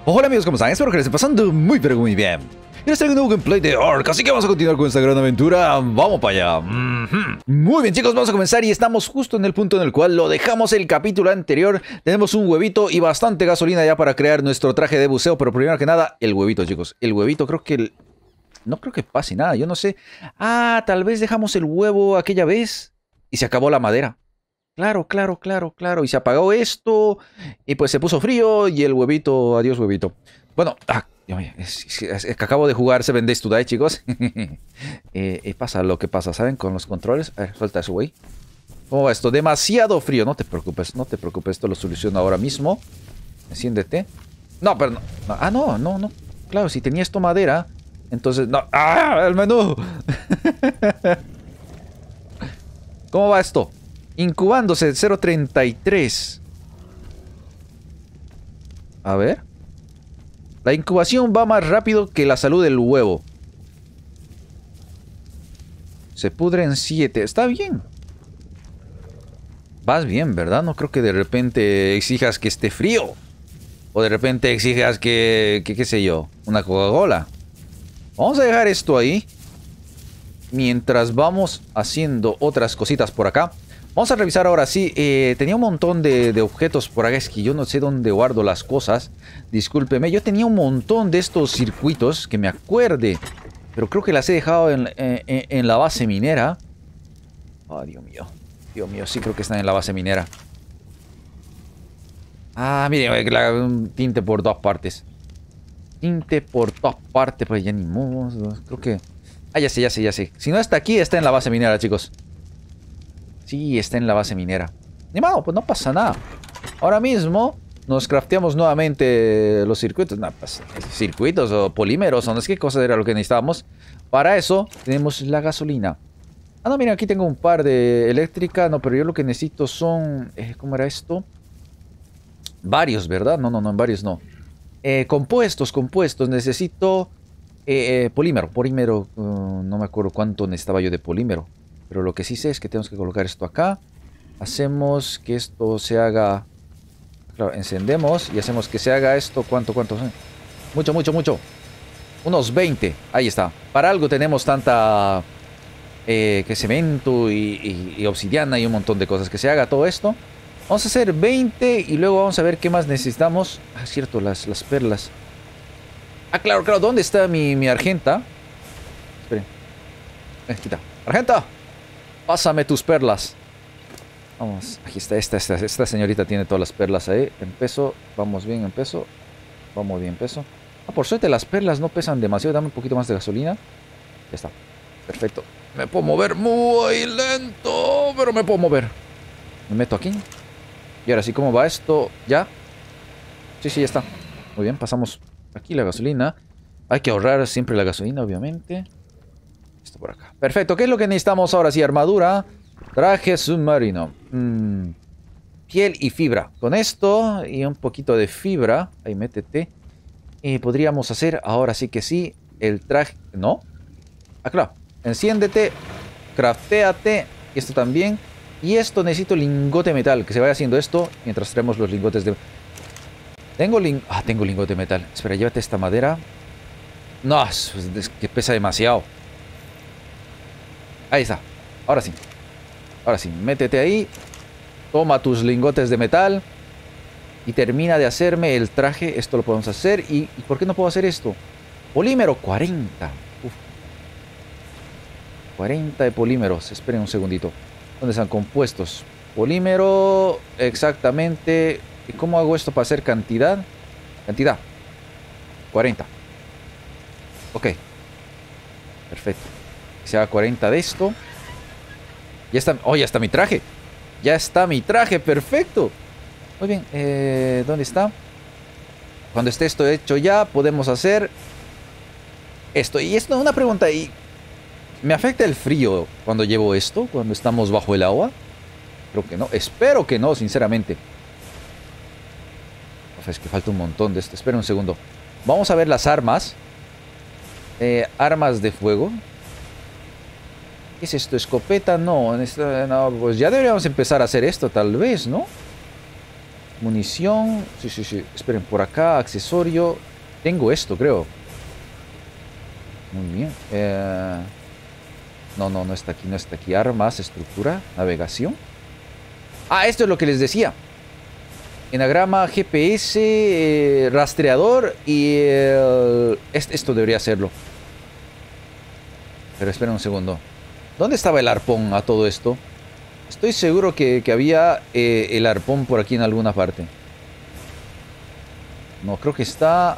Hola amigos, ¿cómo están? Espero que les esté pasando muy pero muy bien. Y les traigo un nuevo gameplay de Ark, así que vamos a continuar con esta gran aventura. Vamos para allá. Muy bien chicos, vamos a comenzar y estamos justo en el punto en el cual lo dejamos el capítulo anterior. Tenemos un huevito y bastante gasolina ya para crear nuestro traje de buceo, pero primero que nada, el huevito chicos. El huevito creo que... No creo que pase nada, yo no sé. Ah, tal vez dejamos el huevo aquella vez y se acabó la madera. Claro. Y se apagó esto. Y pues se puso frío. Y el huevito. Adiós, huevito. Bueno. Es que acabo de jugar 7 Days to Die, chicos. Pasa lo que pasa, ¿saben? Con los controles. A ver, suelta eso, güey. ¿Cómo va esto? Demasiado frío. No te preocupes. Esto lo soluciono ahora mismo. Enciéndete. No, pero no. No. Claro, si tenía esto madera. Entonces, no. ¡Ah! ¡El menú! ¿Cómo va esto? Incubándose 0.33. A ver. La incubación va más rápido que la salud del huevo. Se pudre en 7. Está bien. Vas bien, ¿verdad? No creo que de repente exijas que esté frío. O de repente exijas que qué sé yo, una Coca-Cola. Vamos a dejar esto ahí. Mientras vamos haciendo otras cositas por acá. Vamos a revisar ahora sí. Tenía un montón de objetos por acá. Es que yo no sé dónde guardo las cosas. Discúlpeme. Yo tenía un montón de estos circuitos que me acuerde. Pero creo que las he dejado en la base minera. Oh, Dios mío. Dios mío, sí creo que están en la base minera. Ah, miren, tinte por todas partes. Tinte por todas partes. Pues ya ni modo. Creo que... Ah, ya sé. Si no está aquí, está en la base minera, chicos. Sí, está en la base minera. Ni modo, pues no pasa nada. Ahora mismo nos crafteamos nuevamente los circuitos. No, pues, circuitos o polímeros o no sé qué cosa era lo que necesitábamos. Para eso tenemos la gasolina. Ah, no, mira, aquí tengo un par de eléctrica. No, pero yo lo que necesito son... ¿cómo era esto? Varios, ¿verdad? No, en varios no. Compuestos. Necesito polímero. No me acuerdo cuánto necesitaba yo de polímero. Pero lo que sí sé es que tenemos que colocar esto acá. Hacemos que esto se haga... Claro, encendemos y hacemos que se haga esto. ¿Cuánto? Mucho. Unos 20. Ahí está. Para algo tenemos tanta... que cemento y obsidiana y un montón de cosas. Que se haga todo esto. Vamos a hacer 20 y luego vamos a ver qué más necesitamos. Ah, cierto, las perlas. Ah, claro. ¿Dónde está mi argenta? Esperen. Quita. ¡Argenta! Pásame tus perlas. Vamos, aquí está, esta señorita tiene todas las perlas ahí. En peso, vamos bien en peso. Vamos bien en peso. Ah, por suerte las perlas no pesan demasiado. Dame un poquito más de gasolina. Ya está, perfecto. Me puedo mover muy lento, pero me puedo mover. Me meto aquí. Y ahora sí, ¿cómo va esto? ¿Ya? Sí, ya está. Muy bien, pasamos aquí la gasolina. Hay que ahorrar siempre la gasolina, obviamente. Esto por acá. Perfecto, ¿qué es lo que necesitamos ahora? Sí, armadura, traje submarino, piel y fibra. Con esto y un poquito de fibra, ahí métete. Y podríamos hacer, ahora sí que sí, el traje... ¿No? Ah, claro. Enciéndete, craftéate, esto también. Y esto necesito lingote de metal, que se vaya haciendo esto mientras traemos los lingotes de... Tengo lingote de metal. Espera, llévate esta madera. No, es que pesa demasiado. Ahí está. Ahora sí, métete ahí. Toma tus lingotes de metal. Y termina de hacerme el traje. Esto lo podemos hacer. ¿Y por qué no puedo hacer esto? Polímero, 40. Uf. 40 de polímeros. Esperen un segundito. ¿Dónde están compuestos? Polímero, exactamente. ¿Y cómo hago esto para hacer cantidad? 40. Ok. Perfecto. Se haga 40 de esto. Ya está. Oh, ya está mi traje. Perfecto. Muy bien. ¿Dónde está? Cuando esté esto hecho ya, podemos hacer esto. Y esto es una pregunta. ¿Y me afecta el frío cuando llevo esto? Cuando estamos bajo el agua. Creo que no. Espero que no, sinceramente. O sea, es que falta un montón de esto. Espera un segundo. Vamos a ver las armas. Armas de fuego. ¿Qué es esto? ¿Escopeta? No, pues ya deberíamos empezar a hacer esto, tal vez, ¿no? Munición. Sí, sí, sí. Esperen, por acá, accesorio. Tengo esto, creo. Muy bien. No, no, no está aquí, no está aquí. Armas, estructura, navegación. Ah, esto es lo que les decía. Enagrama, GPS, rastreador y esto debería hacerlo. Pero esperen un segundo. ¿Dónde estaba el arpón a todo esto? Estoy seguro que había el arpón por aquí en alguna parte. No, creo que está...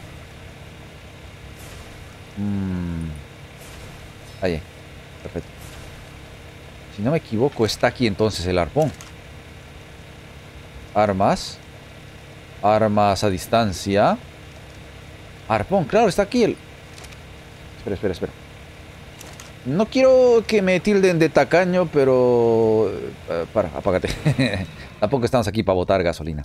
Ahí, perfecto. Si no me equivoco, está aquí entonces el arpón. Armas. Armas a distancia. Arpón, claro, está aquí el... Espera, espera, espera. No quiero que me tilden de tacaño, pero... apágate. Tampoco estamos aquí para botar gasolina.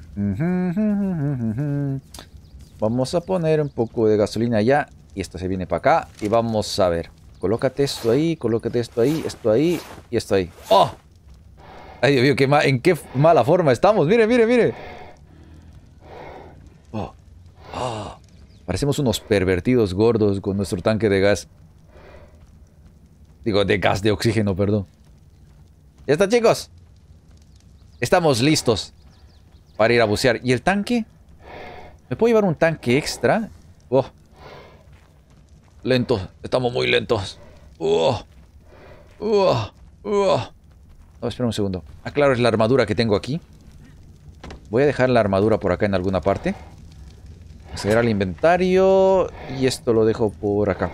Vamos a poner un poco de gasolina allá. Y esto se viene para acá. Y vamos a ver. Colócate esto ahí, colócate esto ahí y esto ahí. ¡Oh! Ay, Dios mío, en qué mala forma estamos. Mire, mire, mire. Oh. Oh. Parecemos unos pervertidos gordos con nuestro tanque de gas. Digo, de gas, de oxígeno, perdón. Ya está, chicos. Estamos listos para ir a bucear. ¿Y el tanque? ¿Me puedo llevar un tanque extra? Oh. Lentos. Estamos muy lentos. Oh. Oh. Oh. No, espera un segundo. Ah, claro, es la armadura que tengo aquí. Voy a dejar la armadura por acá en alguna parte. Acceder al inventario. Y esto lo dejo por acá.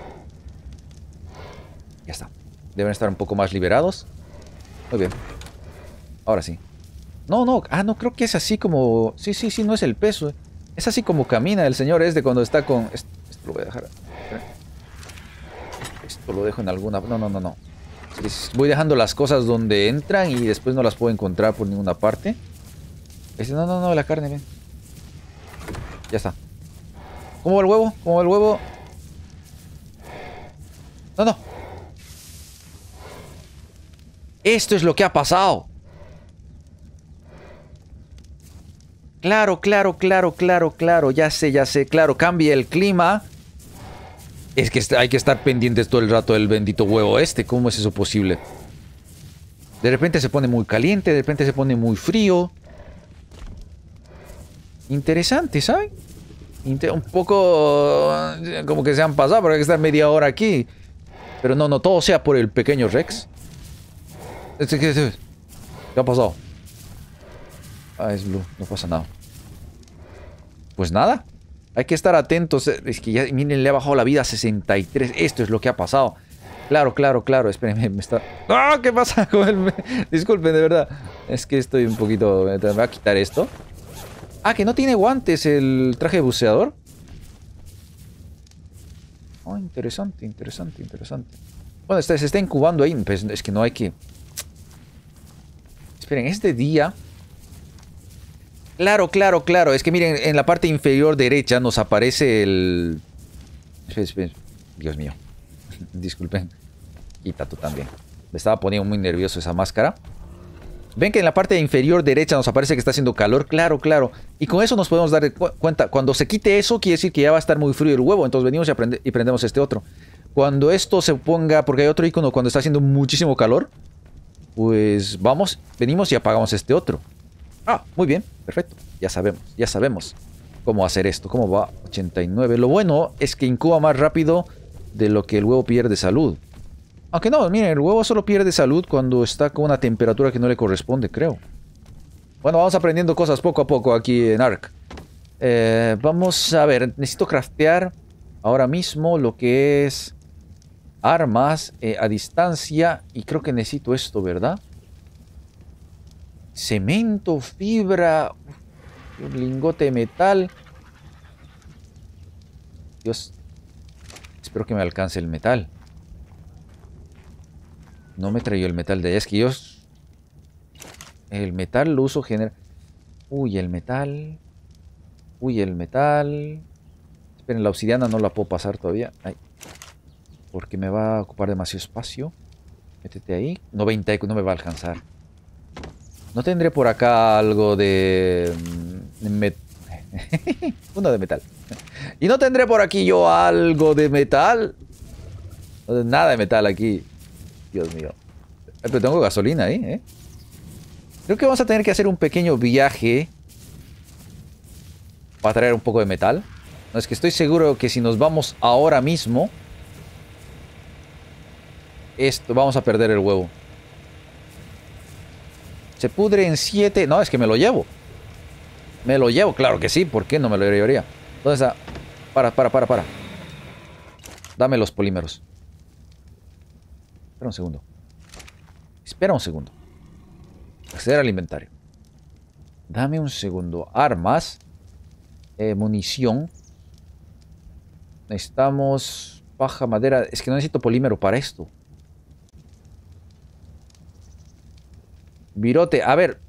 Ya está. Deben estar un poco más liberados. Muy bien. Ahora sí. No, no. Ah, no, creo que es así como... Sí, sí, sí, no es el peso. Es así como camina el señor este cuando está con... Esto lo voy a dejar. Esto lo dejo en alguna... No, no, no, no. Voy dejando las cosas donde entran y después no las puedo encontrar por ninguna parte. No, no, no, la carne, ven. Ya está. ¿Cómo va el huevo? ¿Cómo va el huevo? No, no. Esto es lo que ha pasado. Claro, claro, claro, claro, claro. Ya sé, ya sé. Claro, cambia el clima. Es que hay que estar pendientes todo el rato del bendito huevo este. ¿Cómo es eso posible? De repente se pone muy caliente, de repente se pone muy frío. Interesante, ¿saben? Un poco como que se han pasado, pero hay que estar media hora aquí. Pero no, no, todo sea por el pequeño Rex. ¿Qué ha pasado? Ah, es Blue, no pasa nada. Pues nada, hay que estar atentos. Es que ya, miren, le ha bajado la vida a 63. Esto es lo que ha pasado. Claro, claro, claro. Espérenme, me está... ¡Ah! ¿Qué pasa con el...? Disculpen, de verdad. Es que estoy un poquito... Me voy a quitar esto. Ah, que no tiene guantes el traje de buceador. Oh, interesante, interesante, interesante. Bueno, se está incubando ahí. Pues es que no hay que... Esperen, es de día. Claro, claro, claro. Es que miren, en la parte inferior derecha nos aparece el... Esperen, esperen. Dios mío. Disculpen. Quita tú también. Me estaba poniendo muy nervioso esa máscara. Ven que en la parte inferior derecha nos aparece que está haciendo calor. Claro, claro. Y con eso nos podemos dar cuenta. Cuando se quite eso, quiere decir que ya va a estar muy frío el huevo. Entonces venimos y prendemos este otro. Cuando esto se ponga... Porque hay otro icono cuando está haciendo muchísimo calor. Pues vamos, venimos y apagamos este otro. Ah, muy bien. Perfecto. Ya sabemos cómo hacer esto. ¿Cómo va? 89. Lo bueno es que incuba más rápido de lo que el huevo pierde salud. Aunque no, miren, el huevo solo pierde salud cuando está con una temperatura que no le corresponde, creo. Bueno, vamos aprendiendo cosas poco a poco aquí en Ark. Vamos a ver, necesito craftear ahora mismo lo que es armas a distancia. Y creo que necesito esto, ¿verdad? Cemento, fibra, un lingote de metal. Dios, espero que me alcance el metal. No me traigo el metal de allá. Es que yo... El metal lo uso general... Uy, el metal... Uy, el metal... Esperen, la obsidiana no la puedo pasar todavía. Ay. Porque me va a ocupar demasiado espacio. Métete ahí. 90, no me va a alcanzar. ¿No tendré por acá algo de... Uno de metal. Y no tendré por aquí yo algo de metal. No, nada de metal aquí. Dios mío. Pero tengo gasolina ahí, ¿eh? Creo que vamos a tener que hacer un pequeño viaje para traer un poco de metal. No, es que estoy seguro que si nos vamos ahora mismo, vamos a perder el huevo. Se pudre en 7. No, es que me lo llevo. Me lo llevo, claro que sí. ¿Por qué no me lo llevaría? ¿Dónde está? Para. Dame los polímeros. Espera un segundo. Acceder al inventario. Dame un segundo. Armas. Munición. Necesitamos paja, madera. Es que no necesito polímero para esto. Virote. A ver.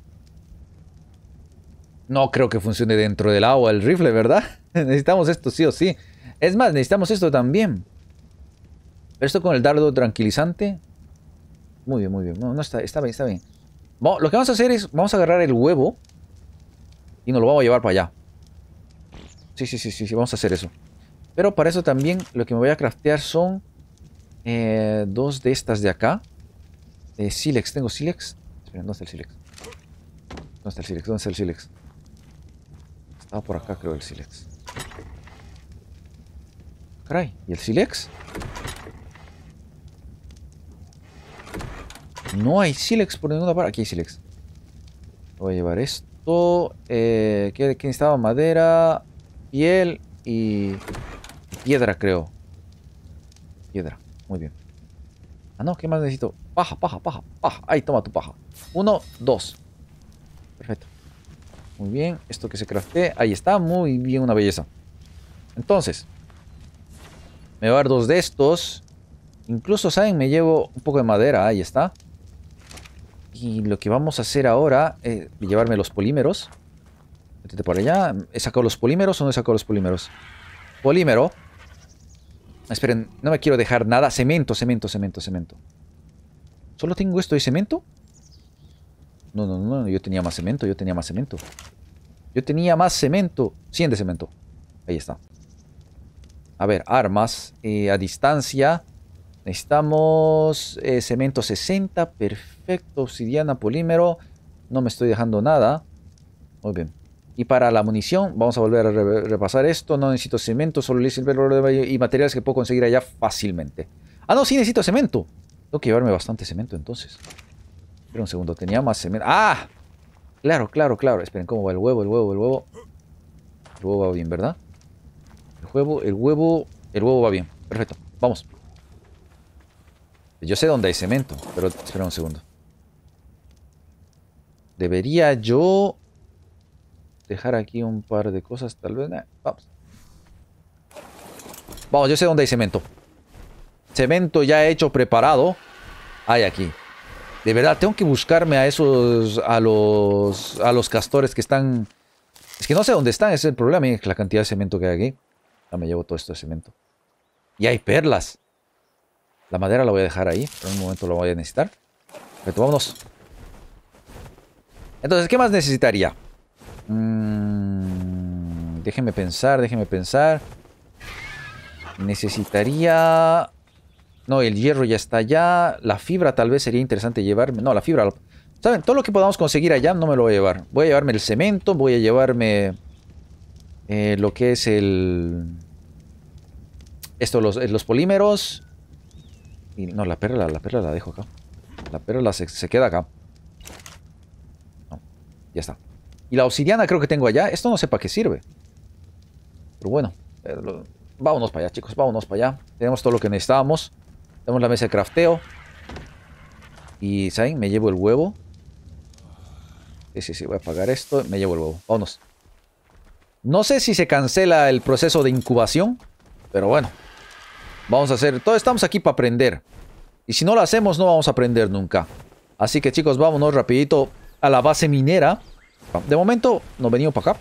No creo que funcione dentro del agua el rifle, ¿verdad? Necesitamos esto sí o sí. Es más, necesitamos esto también. Pero esto con el dardo tranquilizante. Muy bien. No, está bien. Bueno, lo que vamos a hacer es, vamos a agarrar el huevo y nos lo vamos a llevar para allá. Sí, vamos a hacer eso. Pero para eso también lo que me voy a craftear son 2 de estas de acá. Sílex, ¿tengo sílex? Espera, ¿dónde está el sílex? ¿Dónde está el sílex? Estaba por acá, creo, el sílex. Caray, ¿y el sílex? No hay sílex por ninguna parte. Aquí hay sílex. Voy a llevar esto. ¿Qué necesitaba? Madera, piel y piedra, creo. Piedra, muy bien. Ah, no, ¿qué más necesito? Paja. Ahí, toma tu paja. 1, 2. Perfecto. Muy bien, esto que se crafte. Ahí está, muy bien, una belleza. Entonces, me voy a dar 2 de estos. Incluso, ¿saben? Me llevo un poco de madera. Ahí está. Y lo que vamos a hacer ahora es llevarme los polímeros. Métete por allá. ¿He sacado los polímeros o no he sacado los polímeros? Polímero. Esperen, no me quiero dejar nada. Cemento. ¿Solo tengo esto de cemento? No, yo tenía más cemento. Yo tenía más cemento. 100 de cemento. Ahí está. A ver, armas. A distancia. Necesitamos cemento 60. Perfecto. Obsidiana, polímero. No me estoy dejando nada. Muy bien. Y para la munición, vamos a volver a repasar esto. No necesito cemento, solo y materiales que puedo conseguir allá fácilmente. Ah, no, sí necesito cemento. Tengo que llevarme bastante cemento entonces. Espera un segundo, tenía más cemento. ¡Ah! Claro. Esperen, ¿cómo va el huevo? El huevo va bien, ¿verdad? El huevo va bien. Perfecto, vamos. Yo sé dónde hay cemento, pero espera un segundo. Debería yo dejar aquí un par de cosas, tal vez. Vamos, yo sé dónde hay cemento. Cemento ya hecho, preparado. Hay aquí. De verdad, tengo que buscarme a esos, a los castores que están. Es que no sé dónde están, ese es el problema. Miren la cantidad de cemento que hay aquí. Ya me llevo todo esto de cemento. Y hay perlas. La madera la voy a dejar ahí. Por un momento la voy a necesitar. Perfecto, vámonos. Entonces, ¿qué más necesitaría? Déjenme pensar. Necesitaría... No, el hierro ya está allá. La fibra tal vez sería interesante llevarme. No, la fibra... ¿Saben? Todo lo que podamos conseguir allá no me lo voy a llevar. Voy a llevarme el cemento. Voy a llevarme... lo que es el... los polímeros. Y no, la perla la dejo acá. La perla se queda acá. No, ya está. Y la obsidiana creo que tengo allá. Esto no sé para qué sirve. Pero bueno. Vámonos para allá, chicos. Vámonos para allá. Tenemos todo lo que necesitábamos. Tenemos la mesa de crafteo. Y, ¿saben? Me llevo el huevo. Sí. Voy a apagar esto. Me llevo el huevo. Vámonos. No sé si se cancela el proceso de incubación. Pero bueno. Vamos a hacer... Todos estamos aquí para aprender. Y si no lo hacemos, no vamos a aprender nunca. Así que, chicos, vámonos rapidito a la base minera. De momento, nos venimos para acá.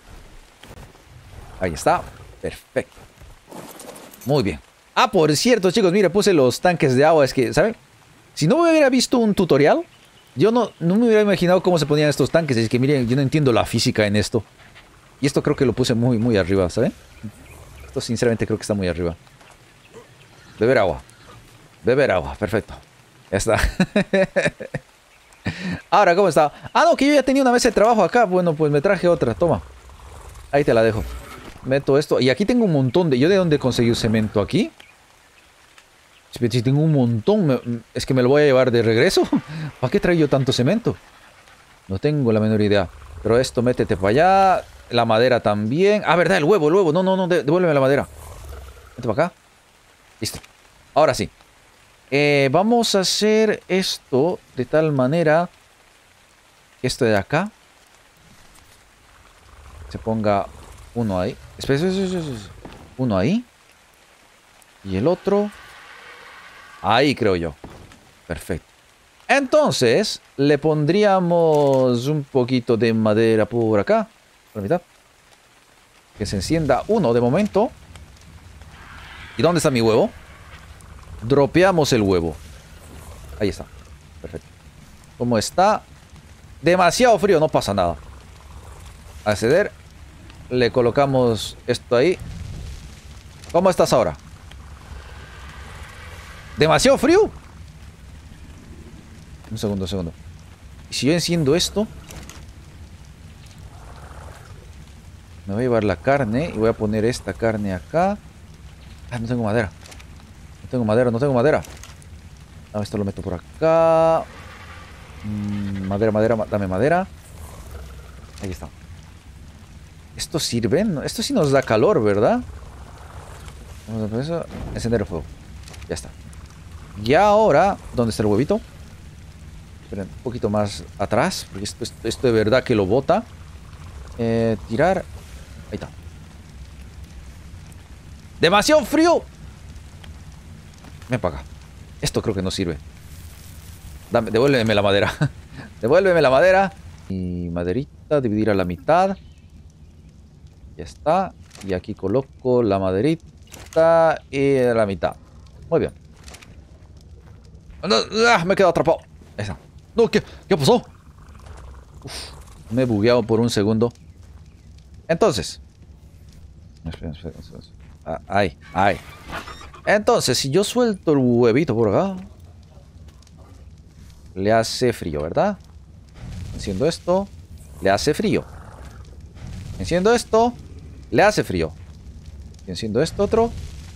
Ahí está. Perfecto. Muy bien. Ah, por cierto, chicos, mire, puse los tanques de agua. Es que, ¿saben? Si no me hubiera visto un tutorial, yo no me hubiera imaginado cómo se ponían estos tanques. Es que, miren, yo no entiendo la física en esto. Y esto creo que lo puse muy, muy arriba, ¿saben? Esto sinceramente creo que está muy arriba. Beber agua. Beber agua, perfecto. Ya está. Ahora, ¿cómo está? Ah, no, que yo ya tenía una mesa de trabajo acá. Bueno, pues me traje otra, toma. Ahí te la dejo. Meto esto. Y aquí tengo un montón de... ¿Yo de dónde conseguí cemento aquí? Si tengo un montón, es que me lo voy a llevar de regreso. ¿Para qué traigo yo tanto cemento? No tengo la menor idea. Pero esto, métete para allá. La madera también. Ah, ¿verdad? El huevo, el huevo. No, no, no, devuélveme la madera. Vete para acá. Listo. Ahora sí. Vamos a hacer esto de tal manera que esto de acá se ponga uno ahí. Espera, espera, espera, espera. Uno ahí. Y el otro ahí, creo yo. Perfecto. Entonces, le pondríamos un poquito de madera por acá. Por la mitad. Que se encienda uno de momento. ¿Y dónde está mi huevo? Dropeamos el huevo. Ahí está. Perfecto. ¿Cómo está? Demasiado frío, no pasa nada. Acceder. Le colocamos esto ahí. ¿Cómo estás ahora? ¿Demasiado frío? Un segundo, un segundo. ¿Y si yo enciendo esto? Me voy a llevar la carne y voy a poner esta carne acá. Ah, no tengo madera. No tengo madera, no tengo madera. Ah, esto lo meto por acá. Madera, madera, dame madera. Ahí está. ¿Esto sirve? Esto sí nos da calor, ¿verdad? Vamos a hacer eso. Encender el fuego. Ya está. Y ahora, ¿dónde está el huevito? Esperen, un poquito más atrás, porque esto de verdad que lo bota. Tirar. Ahí está. ¡Demasiado frío! Ven para acá. Esto creo que no sirve. Devuélveme la madera. Devuélveme la madera. Y maderita, dividir a la mitad. Ya está. Y aquí coloco la maderita y a la mitad. Muy bien. No, me he quedado atrapado. Esa. No, ¿qué pasó? Uf, me he bugueado por un segundo. Entonces. Espera. Ahí. Entonces, si yo suelto el huevito por acá, le hace frío, ¿verdad? Enciendo esto, le hace frío. Enciendo esto, le hace frío. Y enciendo esto otro,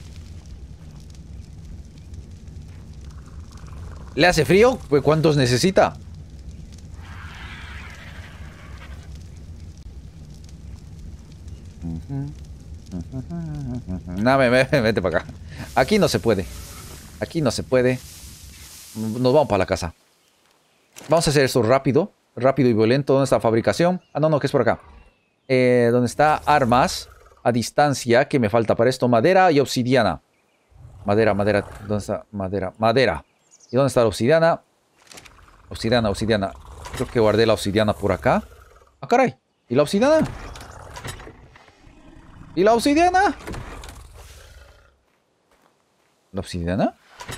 ¿le hace frío? Pues ¿cuántos necesita? No, vete para acá. Aquí no se puede. Aquí no se puede. Nos vamos para la casa. Vamos a hacer esto rápido. Rápido y violento. ¿Dónde está la fabricación? Ah, no, que es por acá. ¿Dónde está? Armas. A distancia. ¿Qué me falta para esto? Madera y obsidiana. Madera. ¿Dónde está? Madera. ¿Y dónde está la obsidiana? Obsidiana. Creo que guardé la obsidiana por acá. Ah, caray. ¿Y la obsidiana? ¿Y la obsidiana? ¿La obsidiana?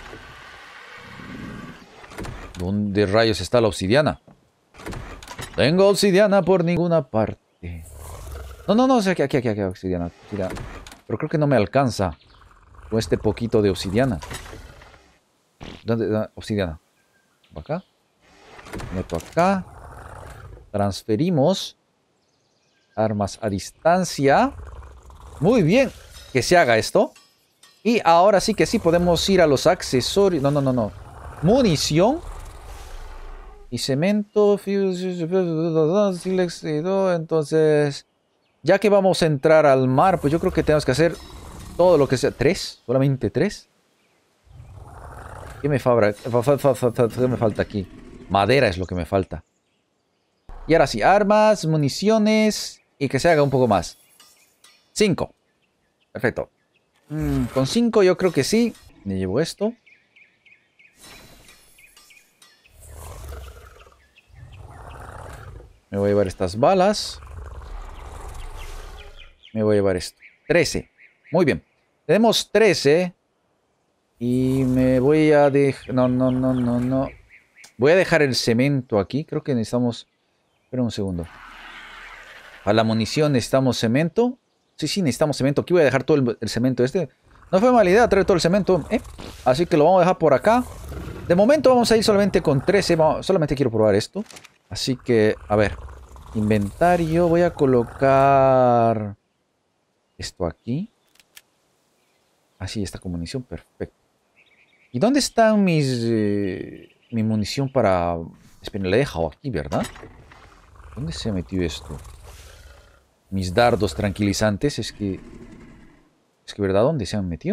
¿Dónde rayos está la obsidiana? Tengo obsidiana por ninguna parte. No, aquí, obsidiana. Pero creo que no me alcanza con este poquito de obsidiana. ¿Dónde? Obsidiana. Acá. Meto acá. Transferimos. Armas a distancia. Muy bien. Que se haga esto. Y ahora sí que sí podemos ir a los accesorios. No. Munición. Y cemento. Entonces, ya que vamos a entrar al mar, pues yo creo que tenemos que hacer todo lo que sea. ¿3? ¿Solamente 3? ¿Qué me falta aquí? Madera es lo que me falta. Y ahora sí, armas, municiones y que se haga un poco más. 5. Perfecto. Con 5 yo creo que sí. Me llevo esto. Me voy a llevar estas balas. Me voy a llevar esto. 13. Muy bien. Tenemos 13. Y me voy a dejar... No. Voy a dejar el cemento aquí. Creo que necesitamos... Espera un segundo. Para la munición necesitamos cemento. Sí, sí, necesitamos cemento. Aquí voy a dejar todo el cemento este. No fue mala idea traer todo el cemento. Así que lo vamos a dejar por acá. De momento vamos a ir solamente con 13. Solamente quiero probar esto. Así que, a ver. Inventario. Voy a colocar esto aquí. Así está con munición. Perfecto. ¿Y dónde están mis... mi munición para... Esperen, la he dejado aquí, ¿verdad? ¿Dónde se metió esto? Mis dardos tranquilizantes. Es que, ¿verdad? ¿Dónde se han metido?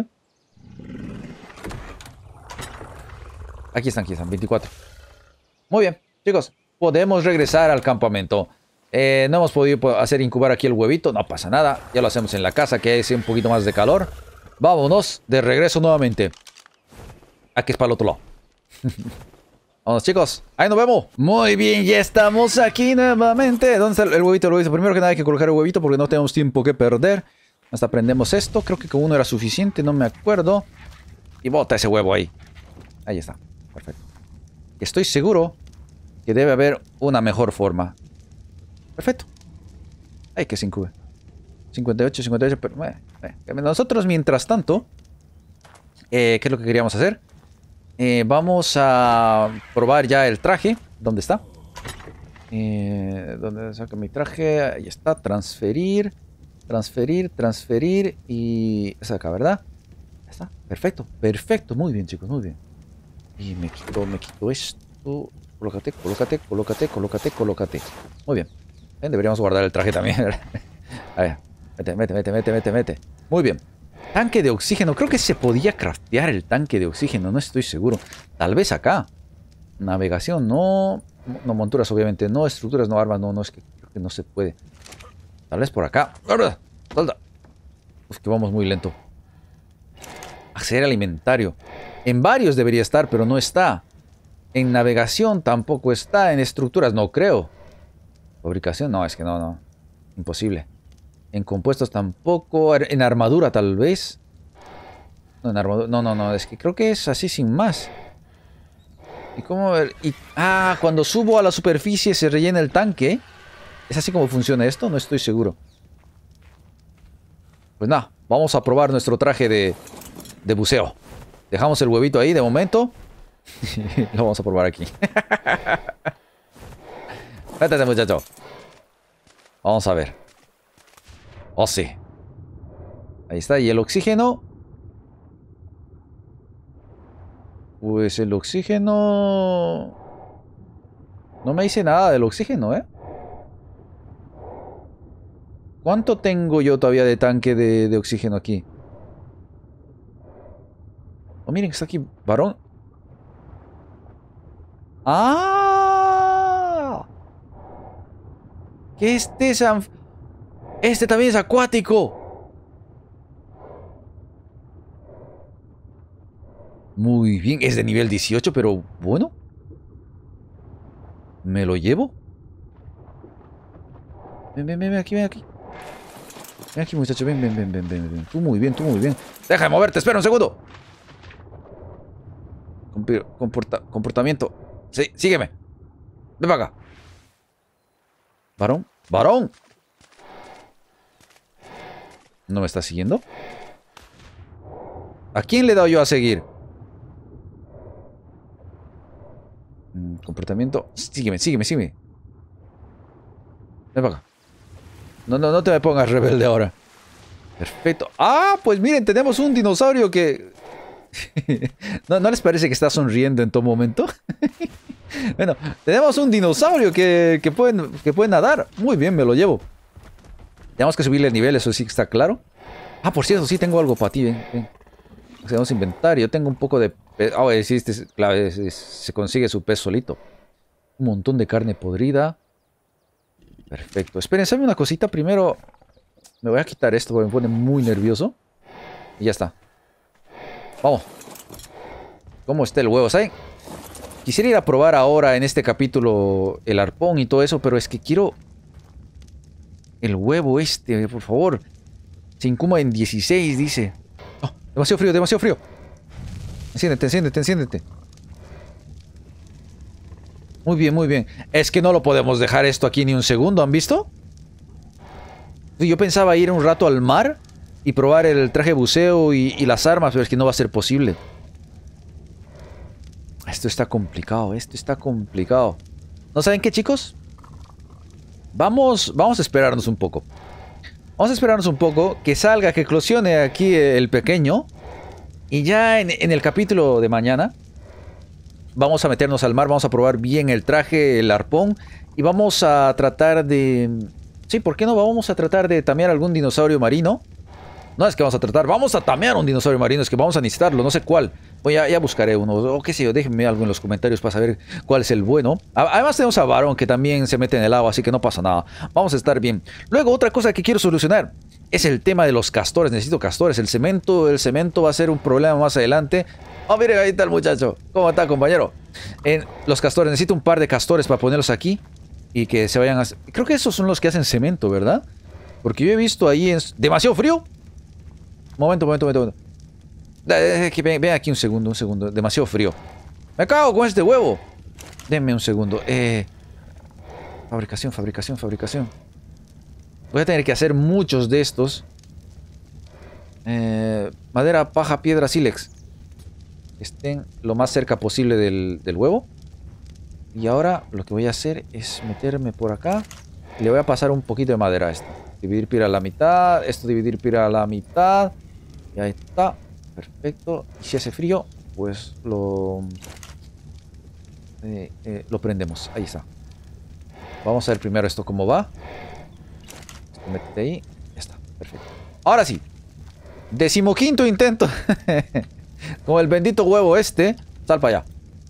Aquí están, 24. Muy bien, chicos. Podemos regresar al campamento. No hemos podido hacer incubar aquí el huevito. No pasa nada. Ya lo hacemos en la casa, que hace un poquito más de calor. Vámonos de regreso nuevamente. Aquí es para el otro lado. Vamos, chicos. Ahí nos vemos. Muy bien, ya estamos aquí nuevamente. ¿Dónde está el huevito? El huevito. Primero que nada hay que colocar el huevito porque no tenemos tiempo que perder. Hasta prendemos esto. Creo que con uno era suficiente, no me acuerdo. Y bota ese huevo ahí. Ahí está. Perfecto. Estoy seguro que debe haber una mejor forma. Perfecto. Ay, que se incube. 58, 58. Pero, nosotros, mientras tanto, ¿qué es lo que queríamos hacer? Vamos a probar ya el traje. ¿Dónde está? ¿Dónde saca mi traje? Ahí está. Transferir. Transferir, transferir. Y es acá, ¿verdad? Ya está. Perfecto. Perfecto. Muy bien, chicos. Muy bien. Y me quito esto. Colócate, colócate, colócate, colócate, colócate. Muy bien. Deberíamos guardar el traje también. A ver. Mete. Muy bien. Tanque de oxígeno. Creo que se podía craftear el tanque de oxígeno. No estoy seguro. Tal vez acá. Navegación, no. No, monturas, obviamente. No, estructuras, no, armas. No, es que creo que no se puede. Tal vez por acá. ¡Salta! Uf, que vamos muy lento. Acceder al inventario. En varios debería estar, pero no está. En navegación tampoco está. En estructuras no creo. Fabricación, no, es que no. Imposible. En compuestos tampoco. En armadura tal vez. No, en armadura. No. Es que creo que es así sin más. ¿Y cómo ver? Cuando subo a la superficie se rellena el tanque. ¿Es así como funciona esto? No estoy seguro. Pues nada, vamos a probar nuestro traje de buceo. Dejamos el huevito ahí de momento. Lo vamos a probar aquí. Espérate, muchacho. Vamos a ver. Oh, sí. Ahí está. ¿Y el oxígeno? Pues el oxígeno... No me dice nada del oxígeno, ¿eh? ¿Cuánto tengo yo todavía de tanque de oxígeno aquí? Oh, miren que está aquí, varón. ¡Ah! Que este también es acuático. Muy bien, es de nivel 18, pero bueno. ¿Me lo llevo? Ven aquí, ven aquí. Ven aquí, muchacho, ven. Tú muy bien. Deja de moverte, espera un segundo. Comportamiento. Sí, sígueme. Ven para acá. Varón. ¿No me está siguiendo? ¿A quién le he dado yo a seguir? Comportamiento. Sígueme. Ven para acá. No te me pongas rebelde ahora. Perfecto. Pues miren, tenemos un dinosaurio que... ¿No les parece que está sonriendo en todo momento? Bueno, tenemos un dinosaurio que puede nadar. Muy bien, me lo llevo. Tenemos que subirle el nivel, eso sí que está claro. Por cierto, sí tengo algo para ti, ven. Hacemos inventario. Tengo un poco de... sí, claro, se consigue su pez solito. Un montón de carne podrida. Perfecto. Esperen, una cosita. Primero me voy a quitar esto porque me pone muy nervioso. Y ya está. Vamos. ¿Cómo está el huevo? ¿Saben? Quisiera ir a probar ahora en este capítulo el arpón y todo eso, pero es que quiero... El huevo este, por favor. Se incuma en 16, dice. Demasiado frío. Enciéndete. Muy bien. Es que no lo podemos dejar esto aquí ni un segundo, ¿han visto? Yo pensaba ir un rato al mar y probar el traje de buceo y las armas, pero es que no va a ser posible. Esto está complicado, esto está complicado. ¿No saben qué, chicos? Vamos a esperarnos un poco. Vamos a esperarnos un poco, que salga, que eclosione aquí el pequeño. Y ya en el capítulo de mañana vamos a meternos al mar, vamos a probar bien el traje, el arpón. Y vamos a tratar de... Sí, ¿por qué no? Vamos a tratar de tamear algún dinosaurio marino. No es que vamos a tratar, vamos a tamear un dinosaurio marino, es que vamos a necesitarlo, no sé cuál. Pues ya buscaré uno, o qué sé yo, déjenme algo en los comentarios para saber cuál es el bueno. Además tenemos a Varón, que también se mete en el agua, así que no pasa nada. Vamos a estar bien. Luego, otra cosa que quiero solucionar es el tema de los castores. Necesito castores. El cemento va a ser un problema más adelante. Oh, miren, ahí está el muchacho. ¿Cómo está, compañero? Los castores, necesito un par de castores para ponerlos aquí y que se vayan a... Creo que esos son los que hacen cemento, ¿verdad? Porque yo he visto ahí... ¿Demasiado frío? Momento. Ven aquí un segundo. Demasiado frío. Me cago con este huevo. Denme un segundo. Fabricación. Voy a tener que hacer muchos de estos. Madera, paja, piedra, sílex. Que estén lo más cerca posible del huevo. Y ahora lo que voy a hacer es meterme por acá. Y le voy a pasar un poquito de madera a esto. Dividir pira a la mitad. Esto dividir pira a la mitad. Y ahí está. Perfecto. Y si hace frío, pues lo prendemos. Ahí está. Vamos a ver primero esto cómo va. Esto métete ahí. Ya está. Perfecto. Ahora sí. 15º intento. Como el bendito huevo este. Sal para allá.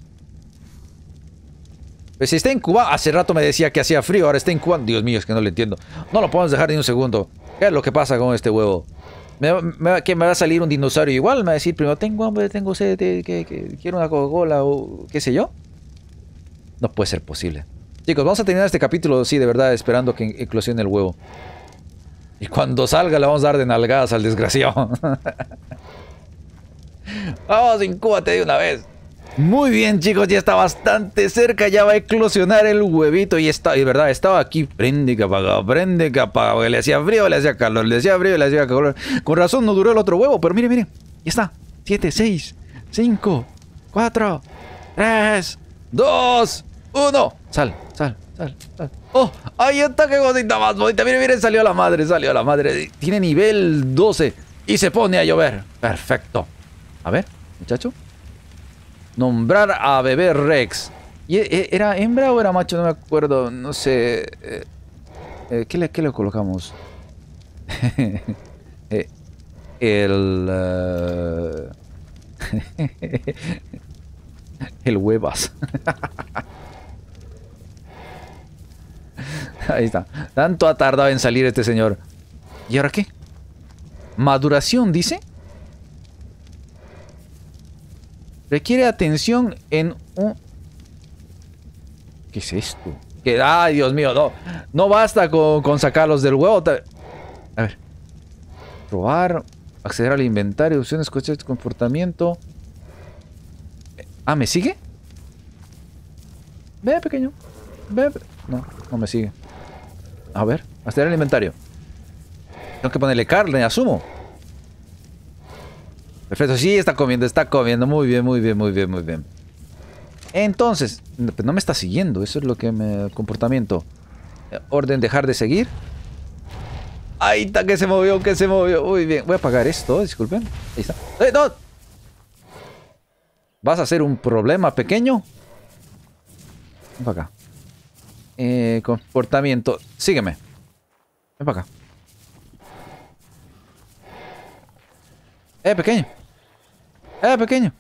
Pues si está incubado. Hace rato me decía que hacía frío. Ahora está incubado. Dios mío, es que no lo entiendo. No lo podemos dejar ni un segundo. ¿Qué es lo que pasa con este huevo? ¿Que me va a salir un dinosaurio igual? Me va a decir primero, tengo hambre, tengo sed, que quiero una Coca-Cola o qué sé yo. No puede ser posible. Chicos, vamos a terminar este capítulo, sí, de verdad, esperando que eclosione el huevo. Y cuando salga le vamos a dar de nalgadas al desgraciado. Vamos, incúbate de una vez. Muy bien, chicos, ya está bastante cerca, ya va a eclosionar el huevito. Y está, de verdad, estaba aquí, prende que apaga, le hacía frío, le hacía calor, le hacía frío, le hacía calor. Con razón no duró el otro huevo, pero miren, ya está. 7, 6, 5, 4, 3, 2, 1. Sal. Oh, ahí está, qué cosita más bonita. Miren, salió la madre. Tiene nivel 12 y se pone a llover. Perfecto. A ver, muchacho. Nombrar a bebé Rex. ¿Era hembra o era macho? No me acuerdo. No sé. ¿Qué le colocamos? El huevas. Ahí está. Tanto ha tardado en salir este señor. ¿Y ahora qué? Maduración, dice. Requiere atención en un... ¿Qué es esto? ¡Ay, Dios mío! No basta con sacarlos del huevo. A ver. Probar. Acceder al inventario. Opciones, coches de comportamiento. Ah, ¿me sigue? Ve, pequeño. Ve. No me sigue. A ver. Acceder al inventario. Tengo que ponerle carne, asumo. Perfecto, sí, está comiendo. Muy bien. Entonces, no me está siguiendo. Eso es lo que me... Comportamiento. Orden, dejar de seguir. Ahí está, que se movió. Muy bien. Voy a apagar esto, disculpen. Ahí está. ¡No! ¿Vas a hacer un problema pequeño? Ven para acá. Comportamiento. Sígueme. Ven para acá. Pequeño. Pequeño.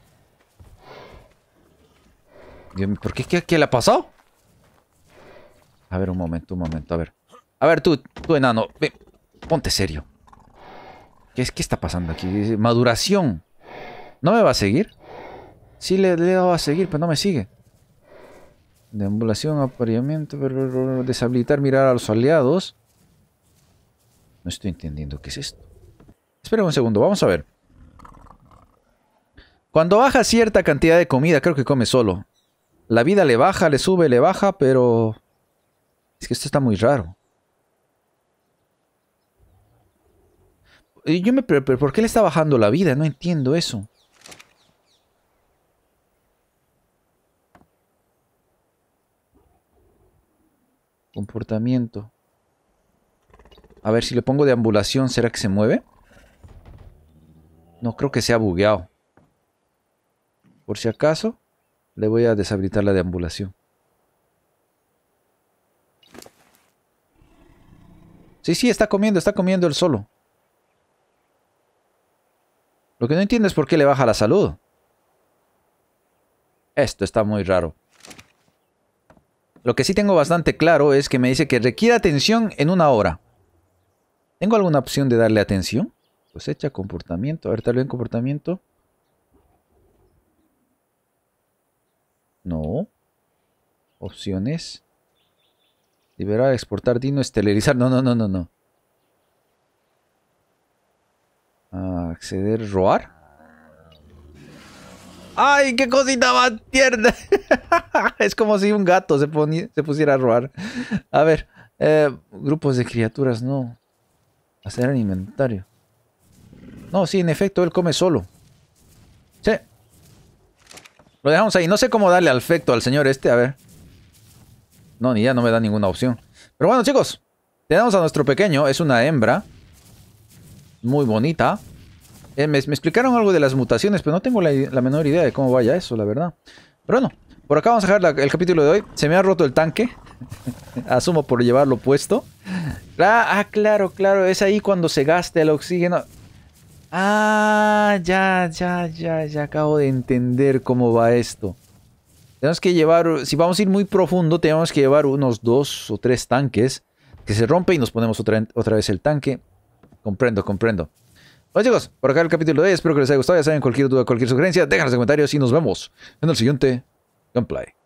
Dios mío, ¿por qué? ¿Qué le ha pasado? A ver, un momento, a ver. A ver, tú enano. Ven, ponte serio. ¿Qué está pasando aquí? Maduración. ¿No me va a seguir? Sí, le va a seguir, pero no me sigue. Deambulación, apareamiento, deshabilitar, mirar a los aliados. No estoy entendiendo qué es esto. Espera un segundo, vamos a ver. Cuando baja cierta cantidad de comida, creo que come solo. La vida le baja, le sube, le baja, pero... Es que esto está muy raro. Pero ¿por qué le está bajando la vida? No entiendo eso. Comportamiento. A ver, si le pongo deambulación, ¿será que se mueve? No, creo que se ha bugueado. Por si acaso, le voy a deshabilitar la deambulación. Sí, está comiendo él solo. Lo que no entiendo es por qué le baja la salud. Esto está muy raro. Lo que sí tengo bastante claro es que me dice que requiere atención en 1 hora. ¿Tengo alguna opción de darle atención? Cosecha, comportamiento. A ver, tal vez en comportamiento. No. Opciones. Liberar, exportar, dino, estelarizar. No. Acceder, roar. ¡Ay, qué cosita más tierna! Es como si un gato se pusiera a roar. A ver. Grupos de criaturas, no. Hacer inventario. No, sí, en efecto, él come solo. Sí. Lo dejamos ahí. No sé cómo darle afecto al señor este, a ver. No, ni ya no me da ninguna opción. Pero bueno, chicos. Tenemos a nuestro pequeño. Es una hembra. Muy bonita. Me explicaron algo de las mutaciones, pero no tengo la menor idea de cómo vaya eso, la verdad. Pero bueno, por acá vamos a dejar el capítulo de hoy. Se me ha roto el tanque. Asumo por llevarlo puesto. Claro. Es ahí cuando se gasta el oxígeno. Ya acabo de entender cómo va esto. Tenemos que llevar, si vamos a ir muy profundo, tenemos que llevar unos 2 o 3 tanques que se rompe y nos ponemos otra vez el tanque. Comprendo. Bueno, chicos, por acá el capítulo de hoy. Espero que les haya gustado. Ya saben, cualquier duda, cualquier sugerencia, déjanos en los comentarios y nos vemos en el siguiente gameplay.